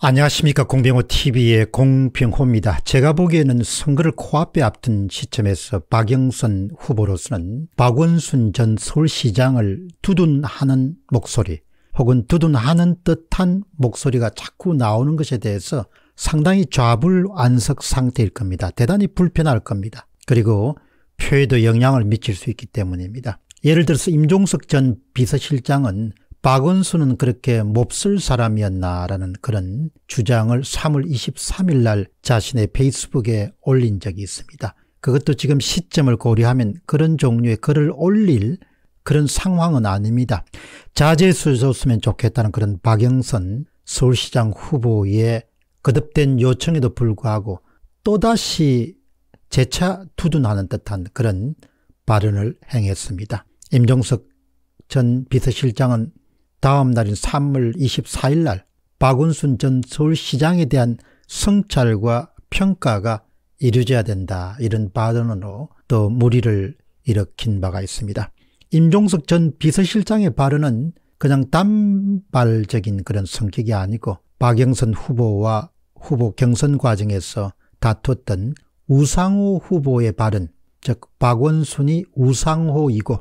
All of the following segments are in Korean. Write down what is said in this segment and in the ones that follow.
안녕하십니까. 공병호TV의 공병호입니다. 제가 보기에는 선거를 코앞에 앞둔 시점에서 박영선 후보로서는 박원순 전 서울시장을 두둔하는 목소리 혹은 두둔하는 듯한 목소리가 자꾸 나오는 것에 대해서 상당히 좌불안석 상태일 겁니다. 대단히 불편할 겁니다. 그리고 표에도 영향을 미칠 수 있기 때문입니다. 예를 들어서 임종석 전 비서실장은 박원순은 그렇게 몹쓸 사람이었나라는 그런 주장을 3월 23일 날 자신의 페이스북에 올린 적이 있습니다. 그것도 지금 시점을 고려하면 그런 종류의 글을 올릴 그런 상황은 아닙니다. 자제해줬으면 좋겠다는 그런 박영선 서울시장 후보의 거듭된 요청에도 불구하고 또다시 재차 두둔하는 듯한 그런 발언을 행했습니다. 임종석 전 비서실장은 다음 날인 3월 24일 날 박원순 전 서울시장에 대한 성찰과 평가가 이루어져야 된다, 이런 발언으로 또 물의를 일으킨 바가 있습니다. 임종석 전 비서실장의 발언은 그냥 단발적인 그런 성격이 아니고 박영선 후보와 후보 경선 과정에서 다퉜던 우상호 후보의 발언, 즉 박원순이 우상호이고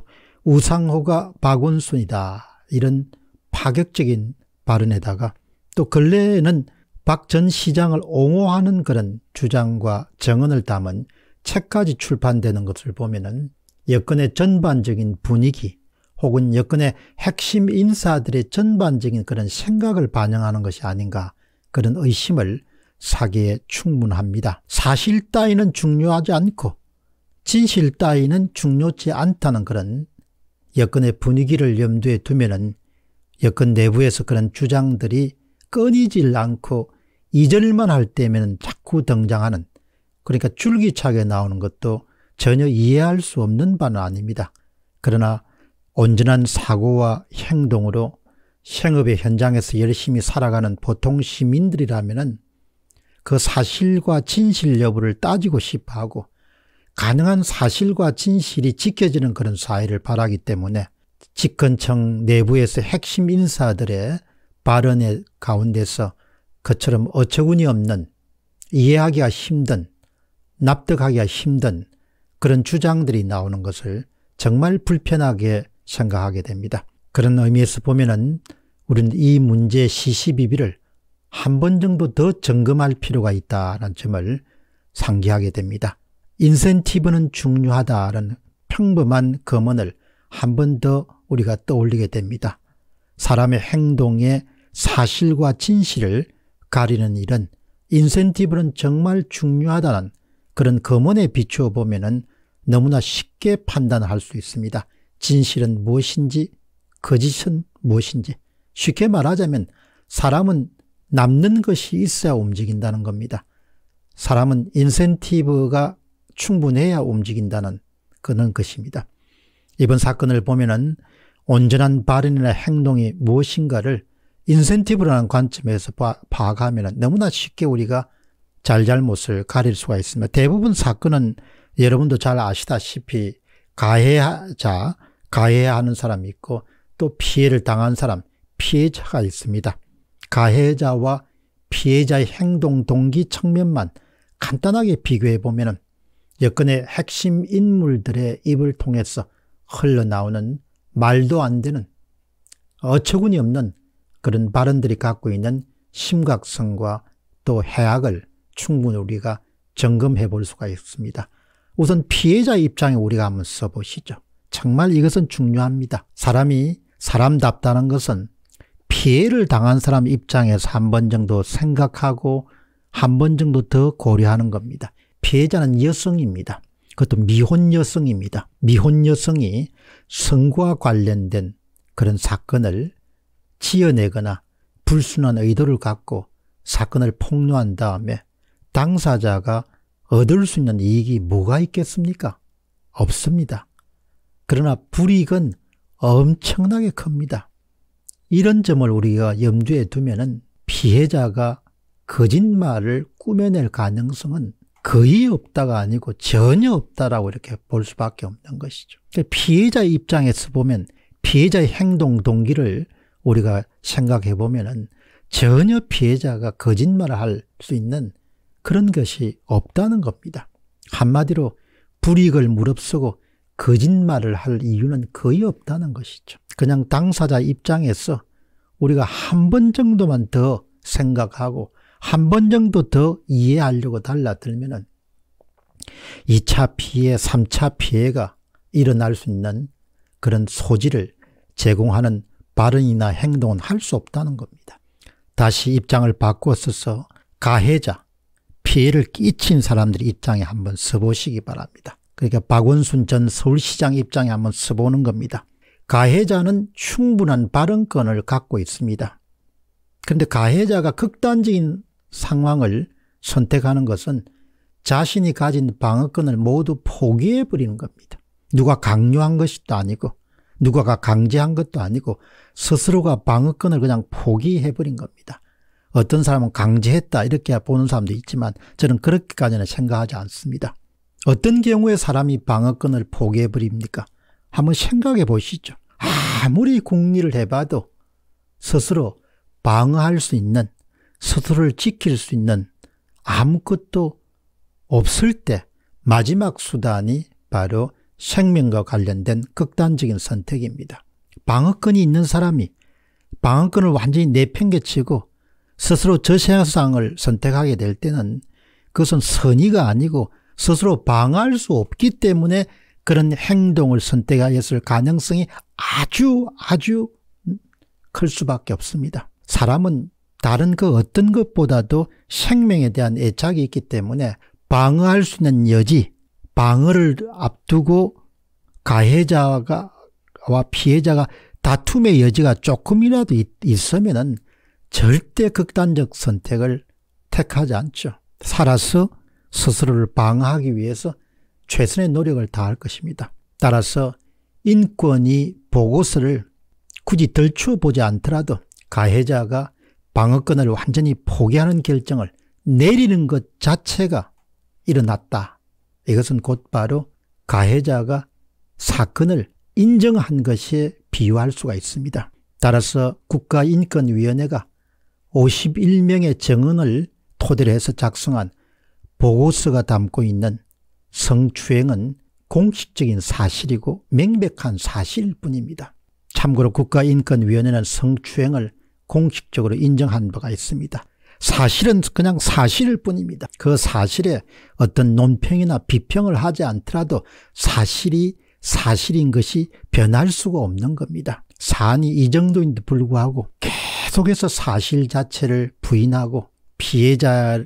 우상호가 박원순이다, 이런 파격적인 발언에다가 또 근래에는 박 전 시장을 옹호하는 그런 주장과 정언을 담은 책까지 출판되는 것을 보면은 여권의 전반적인 분위기 혹은 여권의 핵심 인사들의 전반적인 그런 생각을 반영하는 것이 아닌가, 그런 의심을 사기에 충분합니다. 사실 따위는 중요하지 않고 진실 따위는 중요치 않다는 그런 여권의 분위기를 염두에 두면은 여권 내부에서 그런 주장들이 끊이질 않고 잊을만 할 때면 자꾸 등장하는, 그러니까 줄기차게 나오는 것도 전혀 이해할 수 없는 바는 아닙니다. 그러나 온전한 사고와 행동으로 생업의 현장에서 열심히 살아가는 보통 시민들이라면 그 사실과 진실 여부를 따지고 싶어하고 가능한 사실과 진실이 지켜지는 그런 사회를 바라기 때문에 집권청 내부에서 핵심 인사들의 발언의 가운데서 그처럼 어처구니 없는, 이해하기가 힘든, 납득하기가 힘든 그런 주장들이 나오는 것을 정말 불편하게 생각하게 됩니다. 그런 의미에서 보면은 우리는 이 문제의 시시비비를 한 번 정도 더 점검할 필요가 있다는 점을 상기하게 됩니다. 인센티브는 중요하다는 평범한 검언을 한 번 더 우리가 떠올리게 됩니다. 사람의 행동의 사실과 진실을 가리는 일은 인센티브는 정말 중요하다는 그런 검언에 비추어 보면은 너무나 쉽게 판단할 수 있습니다. 진실은 무엇인지 거짓은 무엇인지. 쉽게 말하자면 사람은 남는 것이 있어야 움직인다는 겁니다. 사람은 인센티브가 충분해야 움직인다는 그런 것입니다. 이번 사건을 보면은 온전한 발언이나 행동이 무엇인가를 인센티브라는 관점에서 파악하면 너무나 쉽게 우리가 잘잘못을 가릴 수가 있습니다. 대부분 사건은 여러분도 잘 아시다시피 가해자, 가해하는 사람이 있고 또 피해를 당한 사람, 피해자가 있습니다. 가해자와 피해자의 행동 동기 측면만 간단하게 비교해 보면은 여건의 핵심 인물들의 입을 통해서 흘러나오는 말도 안 되는 어처구니 없는 그런 발언들이 갖고 있는 심각성과 또 해악을 충분히 우리가 점검해 볼 수가 있습니다. 우선 피해자 입장에 우리가 한번 써보시죠. 정말 이것은 중요합니다. 사람이 사람답다는 것은 피해를 당한 사람 입장에서 한 번 정도 생각하고 한 번 정도 더 고려하는 겁니다. 피해자는 여성입니다. 그것도 미혼 여성입니다. 미혼 여성이 성과 관련된 그런 사건을 지어내거나 불순한 의도를 갖고 사건을 폭로한 다음에 당사자가 얻을 수 있는 이익이 뭐가 있겠습니까? 없습니다. 그러나 불이익은 엄청나게 큽니다. 이런 점을 우리가 염두에 두면은 피해자가 거짓말을 꾸며낼 가능성은 거의 없다가 아니고 전혀 없다라고 이렇게 볼 수밖에 없는 것이죠. 피해자 입장에서 보면 피해자의 행동 동기를 우리가 생각해 보면은 전혀 피해자가 거짓말을 할 수 있는 그런 것이 없다는 겁니다. 한마디로 불이익을 무릅쓰고 거짓말을 할 이유는 거의 없다는 것이죠. 그냥 당사자 입장에서 우리가 한 번 정도만 더 생각하고 한 번 정도 더 이해하려고 달라들면은 2차 피해, 3차 피해가 일어날 수 있는 그런 소지를 제공하는 발언이나 행동은 할 수 없다는 겁니다. 다시 입장을 바꾸어서 가해자, 피해를 끼친 사람들의 입장에 한번 서보시기 바랍니다. 그러니까 박원순 전 서울시장 입장에 한번 서보는 겁니다. 가해자는 충분한 발언권을 갖고 있습니다. 그런데 가해자가 극단적인 상황을 선택하는 것은 자신이 가진 방어권을 모두 포기해버리는 겁니다. 누가 강요한 것도 아니고 누가가 강제한 것도 아니고 스스로가 방어권을 그냥 포기해버린 겁니다. 어떤 사람은 강제했다 이렇게 보는 사람도 있지만 저는 그렇게까지는 생각하지 않습니다. 어떤 경우에 사람이 방어권을 포기해버립니까? 한번 생각해 보시죠. 아무리 궁리를 해봐도 스스로 방어할 수 있는, 스스로를 지킬 수 있는 아무것도 없을 때 마지막 수단이 바로 생명과 관련된 극단적인 선택입니다. 방어권이 있는 사람이 방어권을 완전히 내팽개치고 스스로 저세상을 선택하게 될 때는 그것은 선의가 아니고 스스로 방어할 수 없기 때문에 그런 행동을 선택하였을 가능성이 아주 클 수밖에 없습니다. 사람은 다른 그 어떤 것보다도 생명에 대한 애착이 있기 때문에 방어할 수 있는 여지, 방어를 앞두고 가해자와 피해자가 다툼의 여지가 조금이라도 있으면은 절대 극단적 선택을 택하지 않죠. 살아서 스스로를 방어하기 위해서 최선의 노력을 다할 것입니다. 따라서 인권위 보고서를 굳이 들춰보지 않더라도 가해자가 방어권을 완전히 포기하는 결정을 내리는 것 자체가 일어났다. 이것은 곧바로 가해자가 사건을 인정한 것에 비유할 수가 있습니다. 따라서 국가인권위원회가 51명의 정언을 토대로 해서 작성한 보고서가 담고 있는 성추행은 공식적인 사실이고 명백한 사실일 뿐입니다. 참고로 국가인권위원회는 성추행을 공식적으로 인정한 바가 있습니다. 사실은 그냥 사실일 뿐입니다. 그 사실에 어떤 논평이나 비평을 하지 않더라도 사실이 사실인 것이 변할 수가 없는 겁니다. 사안이 이 정도인데 불구하고 계속해서 사실 자체를 부인하고 피해자에게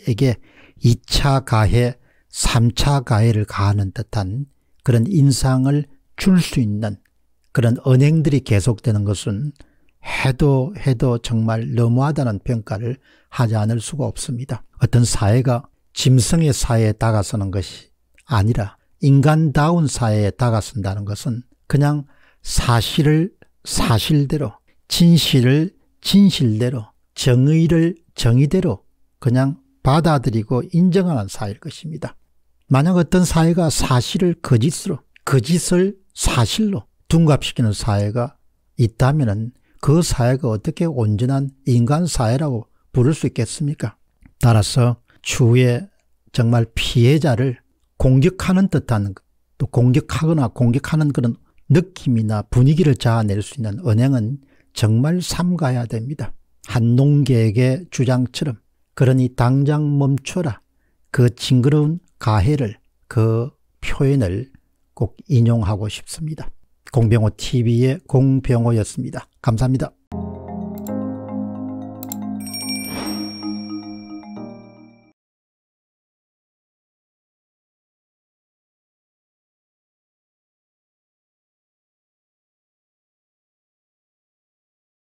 2차 가해, 3차 가해를 가하는 듯한 그런 인상을 줄 수 있는 그런 언행들이 계속되는 것은 해도 정말 너무하다는 평가를 하지 않을 수가 없습니다. 어떤 사회가 짐승의 사회에 다가서는 것이 아니라 인간다운 사회에 다가선다는 것은 그냥 사실을 사실대로, 진실을 진실대로, 정의를 정의대로 그냥 받아들이고 인정하는 사회일 것입니다. 만약 어떤 사회가 사실을 거짓으로, 거짓을 사실로 둔갑시키는 사회가 있다면 그 사회가 어떻게 온전한 인간 사회라고 부를 수 있겠습니까? 따라서 추후에 정말 피해자를 공격하는 듯한, 또 공격하거나 공격하는 그런 느낌이나 분위기를 자아낼 수 있는 언행은 정말 삼가해야 됩니다. 한 농객의 주장처럼 그러니 당장 멈춰라. 그 징그러운 가해를, 그 표현을 꼭 인용하고 싶습니다. 공병호 TV의 공병호였습니다. 감사합니다.